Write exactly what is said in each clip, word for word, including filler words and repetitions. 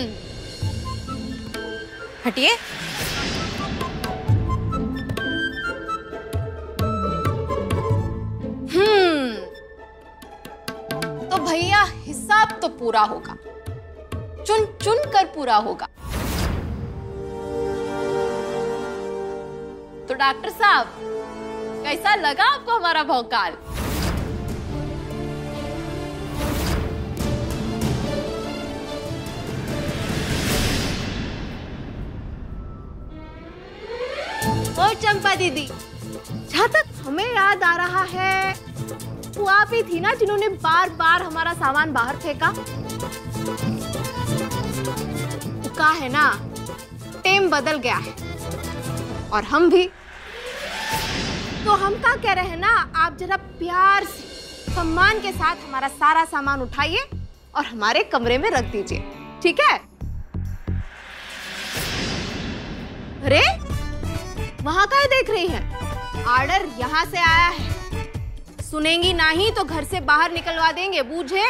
हम्म, हटिए। हम्म, तो भैया हिसाब तो पूरा होगा, चुन चुन कर पूरा होगा। तो डॉक्टर साहब, कैसा लगा आपको हमारा भौकाल? और चंपा दीदी, जहाँ तक हमें याद आ रहा है, वो आप ही थी ना जिन्होंने बार बार हमारा सामान बाहर फेंका। का है ना, टेम बदल गया है और हम भी। तो हम क्या कह रहे हैं ना, आप जरा प्यार से सम्मान के साथ हमारा सारा सामान उठाइए और हमारे कमरे में रख दीजिए, ठीक है? अरे वहां क्या देख रही हैं? ऑर्डर यहाँ से आया है, सुनेंगी नहीं तो घर से बाहर निकलवा देंगे, बूझे?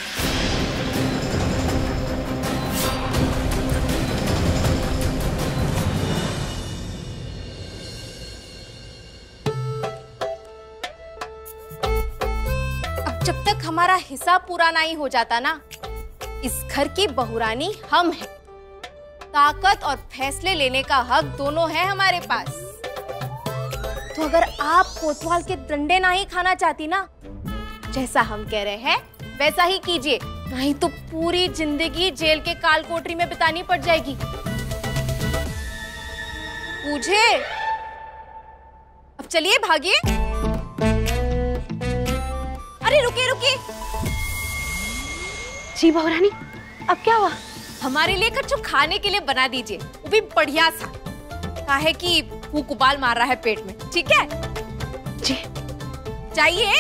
अब जब तक हमारा हिसाब पूरा नहीं हो जाता ना, इस घर की बहुरानी हम हैं। ताकत और फैसले लेने का हक दोनों है हमारे पास। तो अगर आप कोतवाल के डंडे नहीं खाना चाहती ना, जैसा हम कह रहे हैं वैसा ही कीजिए, नहीं तो पूरी जिंदगी जेल के काल कोठरी में बितानी पड़ जाएगी, पूछे? अब चलिए भागिए। अरे रुकिए रुकिए। जी बहुरानी, अब क्या हुआ? हमारे लिए कुछ खाने के लिए बना दीजिए, वो भी बढ़िया सा। काहे कि भूख उबाल मार रहा है पेट में, ठीक है? जी। चाहिए?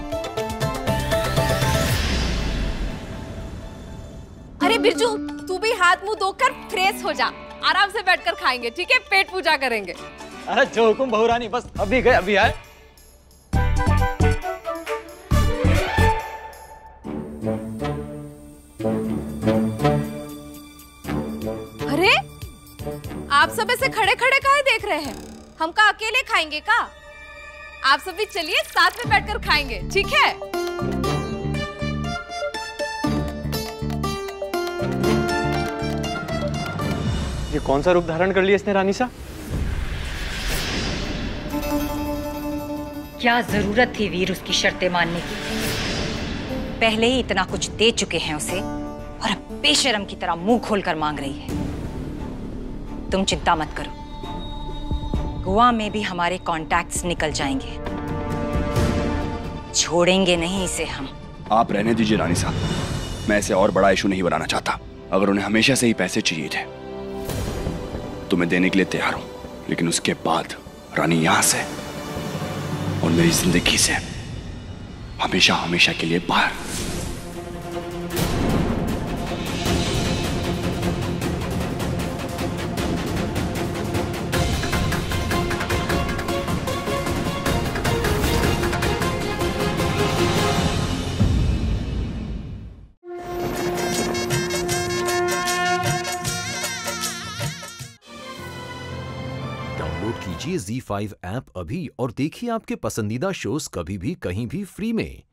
अरे बिरजू, तू भी हाथ मुंह धोकर फ्रेश हो जा, आराम से बैठकर खाएंगे, ठीक है? पेट पूजा करेंगे। अरे जो हुकुम बहुरानी, बस अभी गए अभी आए। अरे आप सब ऐसे खड़े खड़े काहे देख रहे हैं? हम का अकेले खाएंगे का? आप सब भी चलिए, साथ में बैठकर खाएंगे, ठीक है? ये कौन सा रूप धारण कर लिया इसने रानी सा? क्या जरूरत थी वीर उसकी शर्तें मानने की? पहले ही इतना कुछ दे चुके हैं उसे और अब बेशर्म की तरह मुंह खोलकर मांग रही है। तुम चिंता मत करो, गोवा में भी हमारे कॉन्टैक्ट्स निकल जाएंगे, छोड़ेंगे नहीं इसे हम। आप रहने दीजिए रानी साहब, मैं इसे और बड़ा इशू नहीं बनाना चाहता। अगर उन्हें हमेशा से ही पैसे चाहिए थे तो मैं देने के लिए तैयार हूं, लेकिन उसके बाद रानी यहां से और मेरी जिंदगी से हमेशा हमेशा के लिए बाहर। डाउनलोड कीजिए ज़ी फाइव ऐप अभी और देखिए आपके पसंदीदा शोज कभी भी कहीं भी फ्री में।